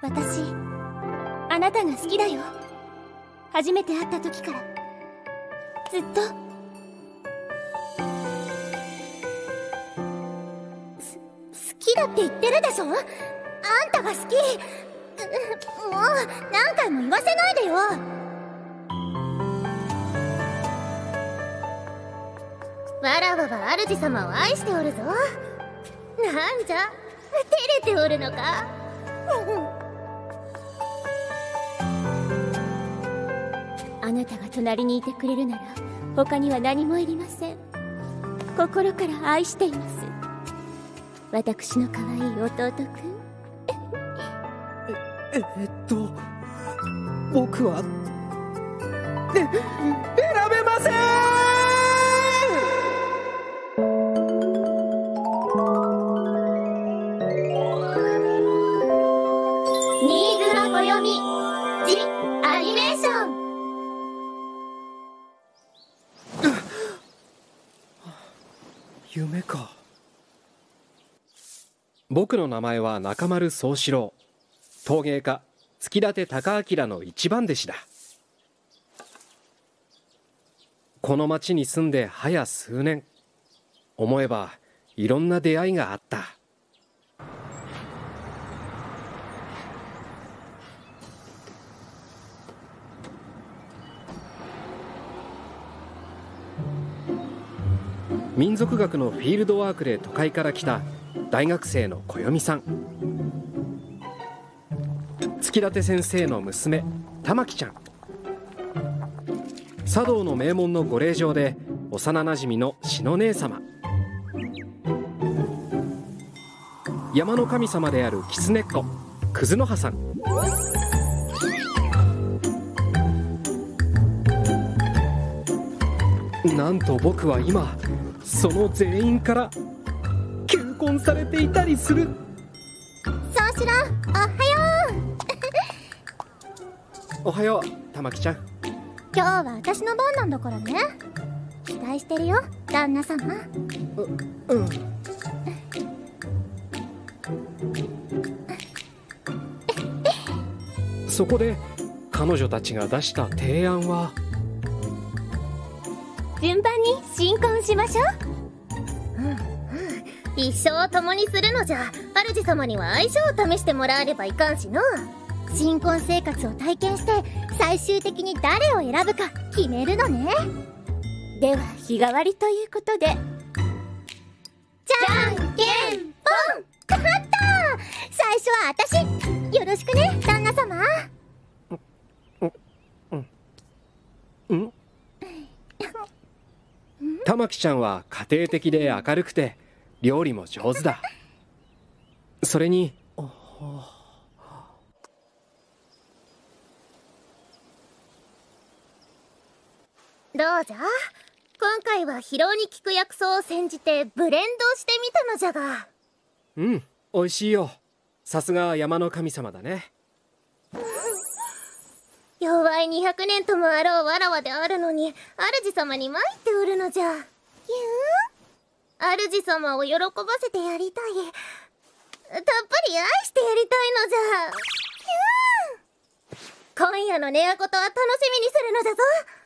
私、あなたが好きだよ。初めて会った時からずっと。好きだって言ってるでしょ。あんたが好き。もう何回も言わせないでよ。わらわは主様を愛しておるぞ。なんじゃ、照れておるのか。あなたが隣にいてくれるなら他には何もいりません。心から愛しています、私の可愛い弟くん。 僕は選べません。 新妻暦ジ・アニメーション。 夢か。 僕の名前は中丸宗四郎、陶芸家月立孝明の一番弟子だ。この町に住んで早数年、思えばいろんな出会いがあった。民族学のフィールドワークで都会から来た大学生の暦さん、月立先生の娘玉木ちゃん、茶道の名門のご令嬢で幼なじみの篠姉様、山の神様である狐っ子葛の葉さん、なんと僕は今その全員から求婚されていたりする。 そうしろ、おはよう。 おはよう玉木ちゃん。 今日は私の番なんだからね。期待してるよ、旦那様。 うん。そこで彼女たちが出した提案は、 順番に新婚しましょう。一生を共にするのじゃ、主様には相性を試してもらえればいかんしの。新婚生活を体験して最終的に誰を選ぶか決めるのね。では日替わりということで、じゃんけんぽん。勝った。最初は私。よろしくね、旦那様。 玉木ちゃんは家庭的で明るくて料理も上手だ。それにどうじゃ、今回は疲労に効く薬草を煎じてブレンドしてみたのじゃが。 うん、美味しいよ。さすが山の神様だね。 弱い200年ともあろうわらわであるのに、主様に参っておるのじゃ。主様を喜ばせてやりたい。たっぷり愛してやりたいのじゃ。今夜の寝言は楽しみにするのじゃぞ。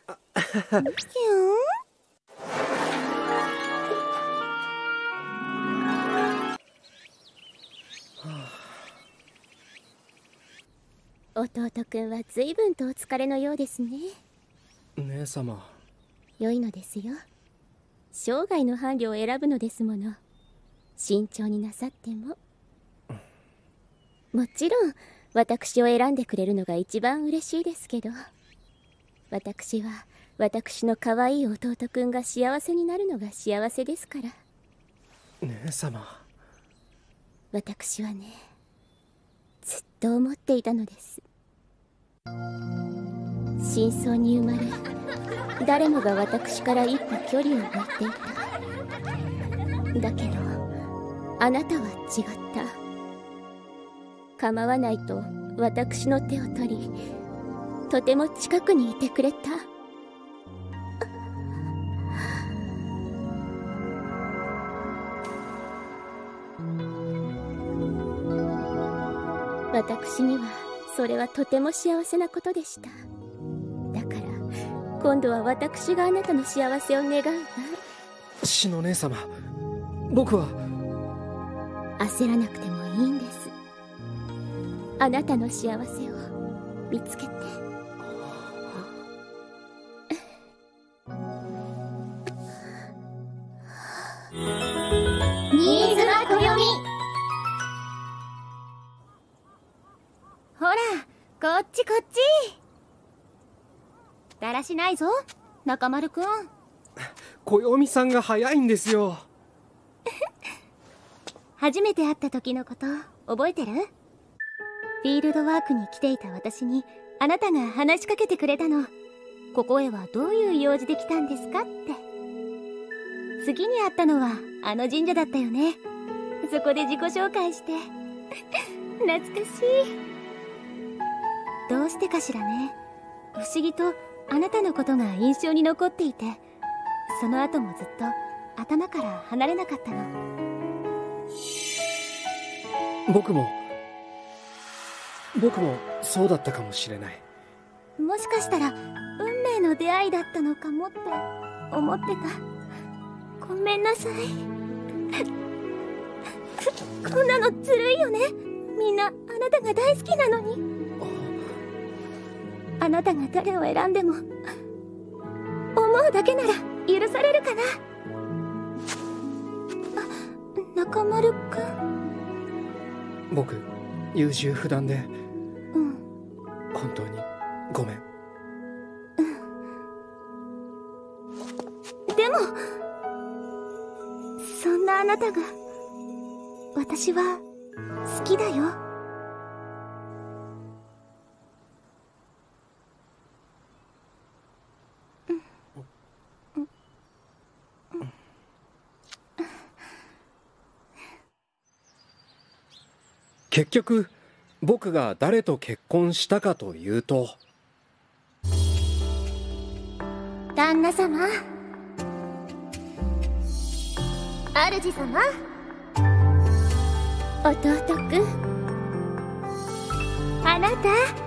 弟くんは随分とお疲れのようですね。 姉様。 良いのですよ。生涯の伴侶を選ぶのですもの。慎重になさっても。もちろん私を選んでくれるのが一番嬉しいですけど、私は私の可愛い弟くんが幸せになるのが幸せですから。 姉様。 私はね、ずっと思っていたのです。真相に生まれ、誰もが私から一歩距離を置いていた。だけどあなたは違った。構わないと私の手を取り、とても近くにいてくれた。 私にはそれはとても幸せなことでした。だから今度は私があなたの幸せを願うわ。 紫乃姉様、僕は。 焦らなくてもいいんです。あなたの幸せを見つけて。 新妻暦。 ほら、こっちこっち。だらしないぞ、中丸くん。 暦さんが早いんですよ。 初めて会った時のこと覚えてる？フィールドワークに来ていた私にあなたが話しかけてくれたの。ここへはどういう用事で来たんですかって。次に会ったのはあの神社だったよね。そこで自己紹介して懐かしい。どうしてかしらね。不思議とあなたのことが印象に残っていて、その後もずっと頭から離れなかったの。 僕もそうだったかもしれない。 もしかしたら運命の出会いだったのかもって思ってた。ごめんなさい。こんなのずるいよね。みんなあなたが大好きなのに。あなたが誰を選んでも思うだけなら許されるかな。あ、中丸くん。 僕優柔不断で、 うん、 本当にごめん。 でもそんなあなたが私は好きだよ。 結局僕が誰と結婚したかというと、 旦那様、主様、弟くん、あなた